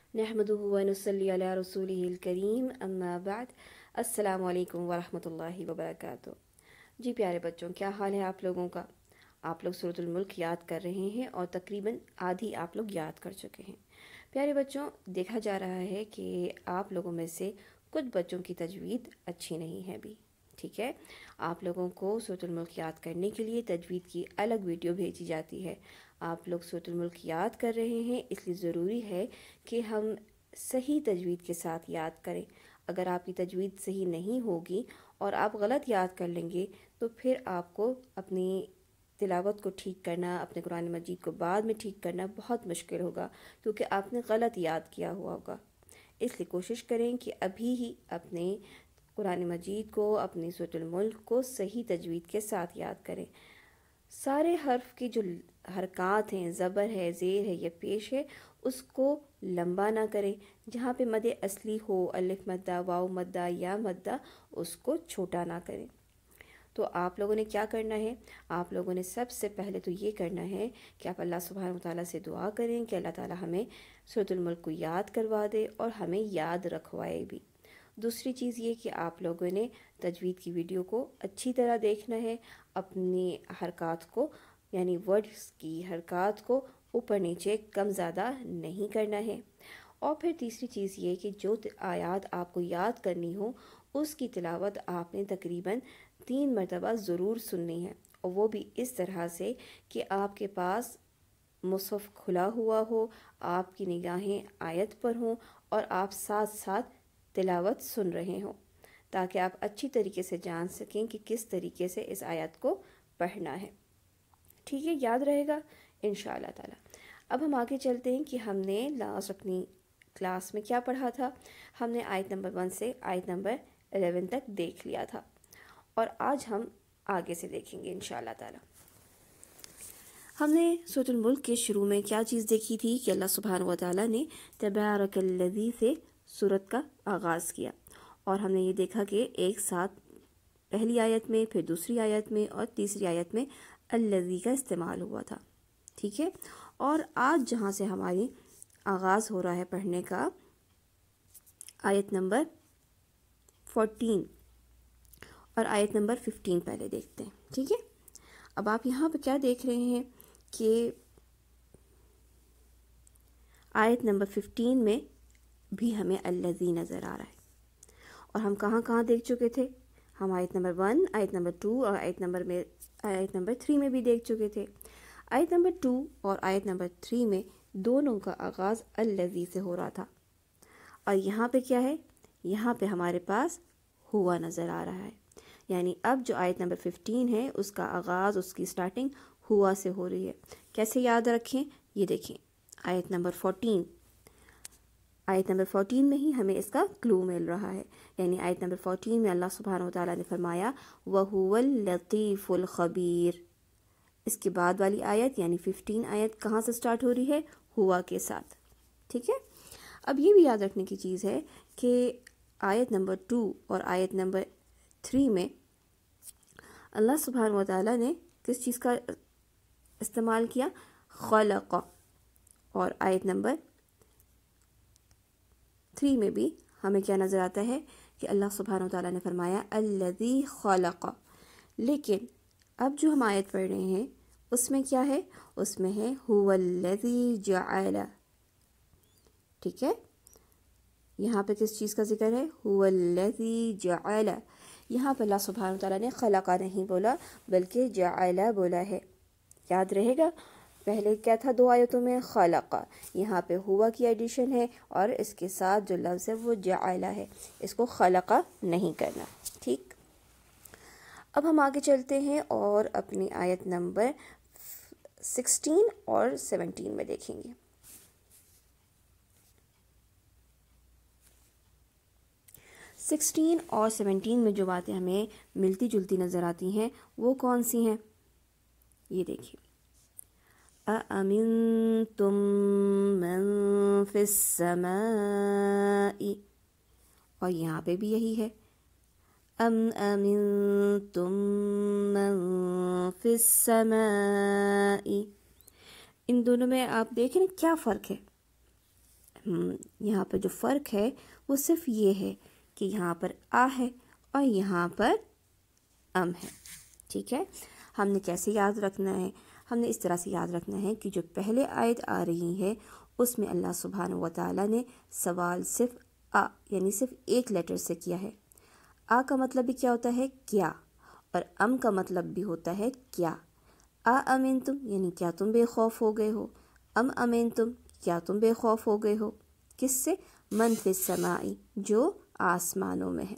नहमदुहु व नुसल्ली अला रसूलिहिल करीम अम्मा बाद। अस्सलामु अलैकुम व रहमतुल्लाहि व बरकातुहू। जी प्यारे बच्चों, क्या हाल है आप लोगों का? आप लोग सूरतुल मुल्क याद कर रहे हैं और तकरीबन आधी आप लोग याद कर चुके हैं। प्यारे बच्चों, देखा जा रहा है कि आप लोगों में से कुछ बच्चों की तजवीद अच्छी नहीं है भी। ठीक है, आप लोगों को सूरतुल मुल्क याद करने के लिए तजवीद की अलग वीडियो भेजी जाती है। आप लोग सूरतुल मुल्क याद कर रहे हैं, इसलिए ज़रूरी है कि हम सही तजवीद के साथ याद करें। अगर आपकी तजवीद सही नहीं होगी और आप गलत याद कर लेंगे तो फिर आपको अपनी तिलावत को ठीक करना, अपने कुरान मजीद को बाद में ठीक करना बहुत मुश्किल होगा, क्योंकि आपने गलत याद किया हुआ होगा। इसलिए कोशिश करें कि अभी ही अपने कुरान मजीद को, अपनी सूरतुल मुल्क को सही तजवीद के साथ याद करें। सारे हर्फ की जो हरकत हैं, ज़बर है, ज़ेर है या पेश है, उसको लंबा ना करें। जहाँ पे मद असली हो, अलिफ मद्दा, वाव मद्दा या मद्दा, उसको छोटा ना करें। तो आप लोगों ने क्या करना है? आप लोगों ने सबसे पहले तो ये करना है कि आप अल्लाह सुब्हानहू व तआला से दुआ करें कि अल्लाह ताला हमें सूरतुल मुल्क को याद करवा दे और हमें याद रखवाए भी। दूसरी चीज़ ये कि आप लोगों ने तजवीद की वीडियो को अच्छी तरह देखना है, अपनी हरकत को यानी वर्ड्स की हरकत को ऊपर नीचे कम ज़्यादा नहीं करना है। और फिर तीसरी चीज़ ये कि जो आयत आपको याद करनी हो उसकी तिलावत आपने तकरीबन 3 मरतबा ज़रूर सुननी है, और वो भी इस तरह से कि आपके पास मुसहफ़ खुला हुआ हो, आपकी निगाहें आयत पर हों और आप साथ साथ तिलावत सुन रहे हों, ताकि आप अच्छी तरीके से जान सकें कि किस तरीके से इस आयत को पढ़ना है। ठीक है, याद रहेगा इंशाअल्लाह ताला। अब हम आगे चलते हैं कि हमने लास्ट अपनी क्लास में क्या पढ़ा था। हमने आयत नंबर 1 से आयत नंबर 11 तक देख लिया था, और आज हम आगे से देखेंगे इंशाअल्लाह ताला। हमने सूरतुल मुल्क के शुरू में क्या चीज़ देखी थी कि अल्लाह सुब्हानहू व तआला ने तबारकल्लज़ी से सूरत का आगाज़ किया, और हमने ये देखा कि एक साथ पहली आयत में, फिर दूसरी आयत में और तीसरी आयत में अल्लज़ी का इस्तेमाल हुआ था। ठीक है, और आज जहाँ से हमारी आगाज़ हो रहा है पढ़ने का, आयत नंबर 14 और आयत नंबर 15 पहले देखते हैं। ठीक है, अब आप यहाँ पे क्या देख रहे हैं कि आयत नंबर 15 में भी हमें अल्लज़ी नज़र आ रहा है, और हम कहाँ कहाँ देख चुके थे? हम आयत नंबर 1, आयत नंबर 2 और आयत नंबर 3 में भी देख चुके थे। आयत नंबर 2 और आयत नंबर 3 में दोनों का आगाज़ अल्लज़ी से हो रहा था, और यहाँ पे क्या है? यहाँ पे हमारे पास हुआ नज़र आ रहा है। यानी अब जो आयत नंबर 15 है उसका आगाज़, उसकी स्टार्टिंग हुआ से हो रही है। कैसे याद रखें? ये देखें, आयत नंबर 14, आयत नंबर 14 में ही हमें इसका क्लू मिल रहा है। यानी आयत नंबर 14 में अल्लाह सुब्हानहू व तआला ने फरमाया वहुवल लतीफ़ुल ख़बीर। इसके बाद वाली आयत यानी 15 आयत कहाँ से स्टार्ट हो रही है? हुआ के साथ। ठीक है, अब ये भी याद रखने की चीज़ है कि आयत नंबर 2 और आयत नंबर 3 में अल्लाह सुब्हानहू व तआला ने किस चीज़ का इस्तेमाल किया? खलक़। और आयत नंबर 3 में भी हमें क्या नज़र आता है कि अल्लाह सुब्हानहू व तआला ने फरमाया अल्लज़ी खलक़। लेकिन अब जो हम आयत पढ़ रहे हैं उसमें क्या है? उसमें है हुवल्लज़ी जअल। ठीक है, यहाँ पे किस चीज़ का जिक्र है? हुवल्लज़ी जअल। यहाँ पर अल्लाह सुब्हानहू व तआला ने खलक़ा नहीं बोला, बल्कि जअल बोला है। याद रहेगा, पहले क्या था? 2 आयतों में खलक़ा, यहाँ पे हुआ की एडिशन है और इसके साथ जो लफ्ज़ है वो जअल है, इसको खलक़ा नहीं करना। ठीक, अब हम आगे चलते हैं और अपनी आयत नंबर 16 और 17 में देखेंगे। 16 और 17 में जो बातें हमें मिलती जुलती नज़र आती हैं वो कौन सी हैं? ये देखिए, अअमिनतुम मन फिस्समाई, और यहाँ पे भी यही है अमिनतुम मन फिस्समाई। इन दोनों में आप देखें क्या फ़र्क है? یہاں پر جو فرق ہے وہ صرف یہ ہے کہ یہاں پر آ ہے اور یہاں پر ام ہے. ٹھیک ہے، ہم نے کیسے یاد رکھنا ہے؟ ہم نے اس طرح سے یاد رکھنا ہے کہ جو پہلے آیت آ رہی ہے اس میں اللہ سبحانہ و تعالیٰ نے سوال صرف آ یعنی صرف ایک لیٹر سے کیا ہے. آ کا مطلب بھی کیا ہوتا ہے؟ کیا. اور ام کا مطلب بھی ہوتا ہے کیا. امنتم یعنی کیا تم بے خوف ہو گئے ہو. امنتم کیا تم بے خوف ہو گئے ہو. کس سے؟ من فی السماء جو آسمانوں میں ہے.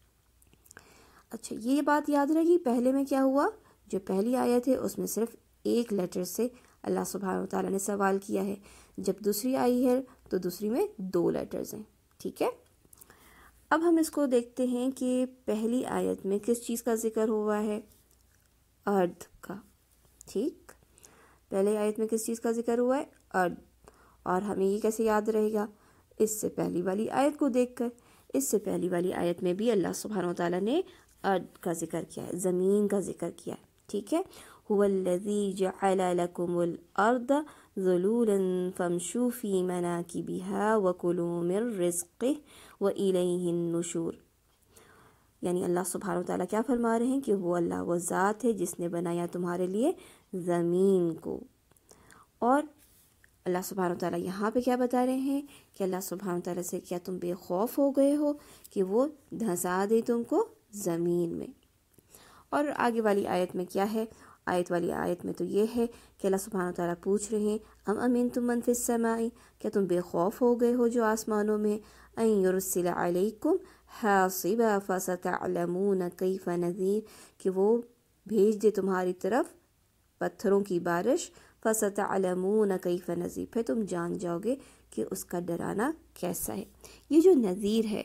اچھا، یہ بات یاد رہے گی. پہلے میں کیا ہوا؟ جو پہلی آیت ہے اس میں صرف ایک لیٹر سے اللہ سبحانہ وتعالیٰ نے سوال کیا ہے. جب دوسری آئی ہے تو دوسری میں 2 لیٹرز ہیں. ٹھیک ہے، اب ہم اس کو دیکھتے ہیں کہ پہلی آیت میں کس چیز کا ذکر ہوا ہے؟ ارد کا. ٹھیک، پہلی آیت میں کس چیز کا ذکر ہوا ہے؟ ارد. اور ہمیں یہ کیسے یاد رہے گا؟ اس سے پہلی والی آیت کو دیکھ کر. اس سے پہلی والی آیت میں بھی اللہ سبحانہ وتعالیٰ نے ارد کا ذکر کیا ہے، زمین کا ذکر کیا ہے. ٹھیک ہے، هو الذی جعل لکم الارض ذلولا فامشوا فی مناکبها وکلوا من رزقہ والیہ النشور. یعنی اللہ سبحانہ وتعالیٰ کیا فرما رہے ہیں کہ وہ اللہ وہ ذات ہے جس نے بنایا تمہارے لیے زمین کو. اور اللہ سبحانہ وتعالیٰ یہاں پہ کیا بتا رہے ہیں کہ اللہ سبحانہ وتعالیٰ سے کیا تم بے خوف ہو گئے ہو کہ وہ دھنسا دے تم کو زمین میں. اور آگے والی آیت میں کیا ہے؟ والی آیت میں تو یہ ہے کہ اللہ سبحانہ وتعالیٰ پوچھ رہے ہیں امنتم من فی السماء کیا تم بے خوف ہو گئے ہو جو آسمانوں میں ان یرسل علیکم حاصبا فستعلمون کیف نذیر کہ وہ بھیج دے تمہاری طرف پتھروں کی بارش فستعلمون کیف نذیر پھر تم جان جاؤ گے کہ اس کا ڈرانا کیسا ہے. یہ جو نذیر ہے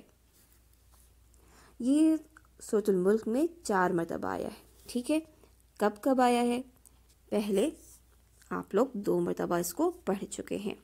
یہ سورۃ الملک میں 4 مرتبہ آیا ہے. ٹھیک ہے، کب کب آیا ہے؟ پہلے آپ لوگ 2 مرتبہ اس کو پڑھ چکے ہیں.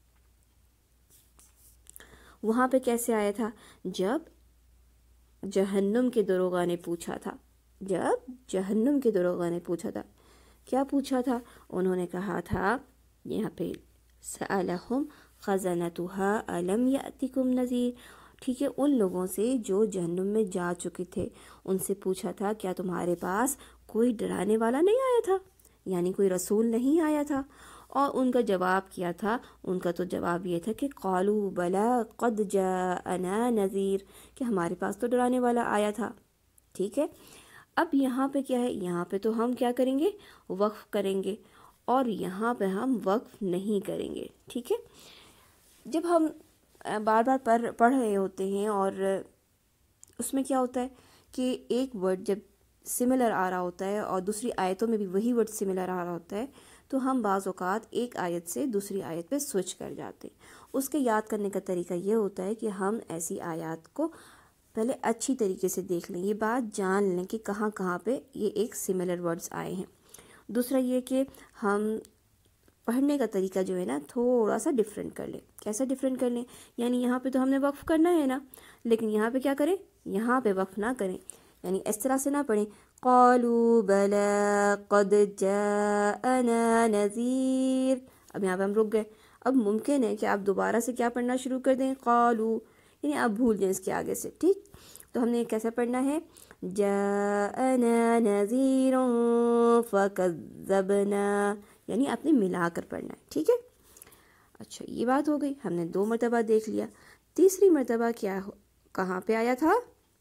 وہاں پہ کیسے آیا تھا؟ جب جہنم کے دروغہ نے پوچھا تھا. جب جہنم کے دروغہ نے پوچھا تھا، کیا پوچھا تھا؟ انہوں نے کہا تھا یہاں پہ سألہم خزنتها الم یأتکم نذیر. ٹھیک ہے، ان لوگوں سے جو جہنم میں جا چکے تھے ان سے پوچھا تھا کیا تمہارے پاس کوئی ڈرانے والا نہیں آیا تھا، یعنی کوئی رسول نہیں آیا تھا. اور ان کا جواب کیا تھا؟ ان کا تو جواب یہ تھا کہ قالوا بلا قد جاءنا نذیر کہ ہمارے پاس تو ڈرانے والا آیا تھا. ٹھیک ہے، اب یہاں پہ کیا ہے؟ یہاں پہ تو ہم کیا کریں گے؟ وقف کریں گے، اور یہاں پہ ہم وقف نہیں کریں گے. ٹھیک ہے، جب ہم بار بار پڑھ رہے ہوتے ہیں اور اس میں کیا ہوتا ہے کہ ایک ورڈ جب سملر آ رہا ہوتا ہے اور دوسری آیتوں میں بھی وہی ورڈ سملر آ رہا ہوتا ہے تو ہم بعض اوقات ایک آیت سے دوسری آیت پہ سوئچ کر جاتے ہیں. اس کے یاد کرنے کا طریقہ یہ ہوتا ہے کہ ہم ایسی آیات کو پہلے اچھی طریقے سے دیکھ لیں، یہ بات جان لیں کہ کہاں کہاں پہ یہ ایک سملر ورڈز آئے ہیں. دوسرا یہ کہ ہم پڑھنے کا طریقہ جو ہے نا تھوڑا سا ڈیفرنٹ کر لیں. کیسا ڈیفرنٹ کر لیں؟ یعنی یہاں پہ تو ہم نے وقف کرنا ہے نا، لیکن یہاں پہ کیا کریں؟ یہاں پہ وقف نہ کریں، یعنی اس طرح سے نہ پڑھیں قالوا بلا قد جاءنا نذیر. اب یہاں پہ ہم رک گئے. اب ممکن ہے کہ آپ دوبارہ سے کیا پڑھنا شروع کر دیں؟ قالوا، یعنی آپ بھول جائیں اس کے آگے سے. ٹھیک، تو ہم نے کیسے پڑھنا ہے؟ جاءنا نذیر فکذبنا، یعنی آپ نے ملا کر پڑھنا ہے. ٹھیک ہے، اچھا یہ بات ہو گئی، ہم نے 2 مرتبہ دیکھ لیا. تیسری مرتبہ کیا کہاں پہ آیا تھا؟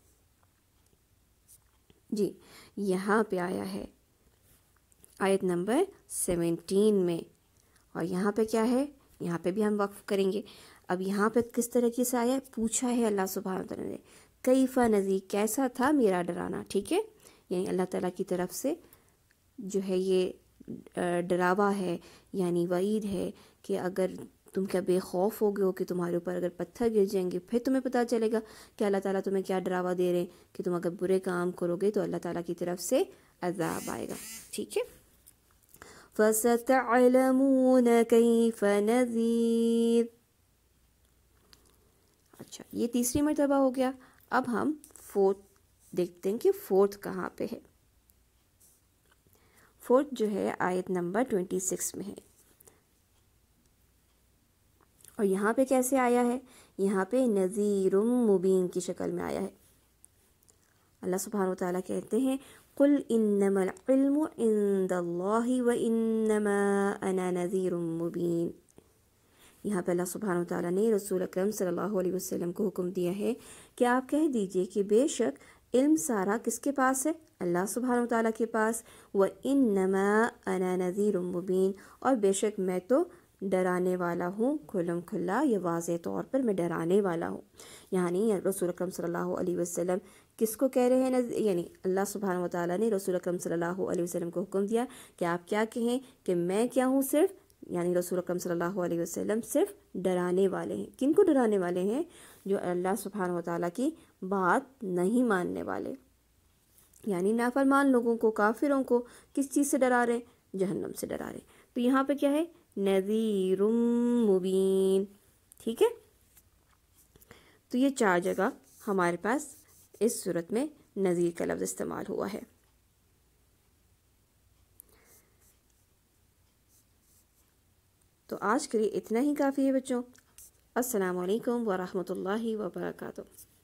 جی یہاں پہ آیا ہے آیت نمبر 17 میں. اور یہاں پہ کیا ہے؟ یہاں پہ بھی ہم وقف کریں گے. اب یہاں پہ کس طریقے سے آیا ہے؟ پوچھا ہے اللہ سبحانہ وتعالیٰ نے کیف نذیر کیسا تھا میرا ڈرانا. ٹھیک ہے، یعنی اللہ تعالیٰ کی طرف سے جو ہے یہ ڈراوا ہے، یعنی وعید ہے کہ اگر تم کیا بے خوف ہو گئے ہو کہ تمہارے اوپر اگر پتھر گر جائیں گے پھر تمہیں پتہ چلے گا کہ اللہ تعالیٰ تمہیں کیا ڈراوا دے رہے ہیں کہ تم اگر برے کام کرو گے تو اللہ تعالیٰ کی طرف سے عذاب آئے گا. ٹھیک ہے، فَسَتَعْلَمُونَ كَيْفَ نَذِيرٌ. اچھا یہ تیسری مرتبہ ہو گیا. اب ہم 4 دیکھتے ہیں کہ 4 کہاں پہ ہے. 4 جو ہے آیت نمبر 26 میں ہے. اور یہاں پہ کیسے آیا ہے؟ یہاں پہ نذیر مبین کی شکل میں آیا ہے۔ اللہ سبحانہ و تعالیٰ کہتے ہیں قُلْ إِنَّمَا الْعِلْمُ عِنْدَ اللَّهِ وَإِنَّمَا أَنَا نَذِيرٌ مُبِينٌ۔ یہاں پہ اللہ سبحانہ و تعالیٰ نے رسول اکرم صلی اللہ علیہ وسلم کو حکم دیا ہے کہ آپ کہہ دیجئے کہ بے شک علم سارا کس کے پاس ہے؟ اللہ سبحانہ و تعالیٰ کے پاس۔ وَإِنَّمَا أَنَا نَذِيرٌ مُبِينٌ، اور بے شک میں تو ڈرانے والا ہوں، کھلم کھلا یہ واضح طور پر میں ڈرانے والا ہوں۔ یعنی رسول اکرم صلی اللہ علیہ وسلم کس کو کہہ رہے ہیں؟ یعنی اللہ سبحانہ و تعالیٰ نے رسول اکرم صلی اللہ علیہ وسلم کو حکم دیا کہ آپ کیا کہیں کہ میں کیا ہوں؟ صرف، یعنی رسول اکرم صلی اللہ علیہ وسلم صرف ڈرانے والے ہیں۔ کن کو ڈرانے والے ہیں؟ جو اللہ سبحانہ و تعالیٰ کی بات نہیں ماننے والے، یعنی نافرمان لوگوں کو، کافروں کو کس چیز سے ڈرا رہے؟ جہنم سے ڈرا رہے۔ تو یہاں پہ کیا ہے؟ نذیر مبین، ٹھیک ہے؟ تو یہ 4 جگہ ہمارے پاس اس صورت میں نذیر کا لفظ استعمال ہوا ہے۔ تو آج کے لیے اتنا ہی کافی ہے بچوں۔ السلام علیکم ورحمۃ اللہ وبرکاتہ۔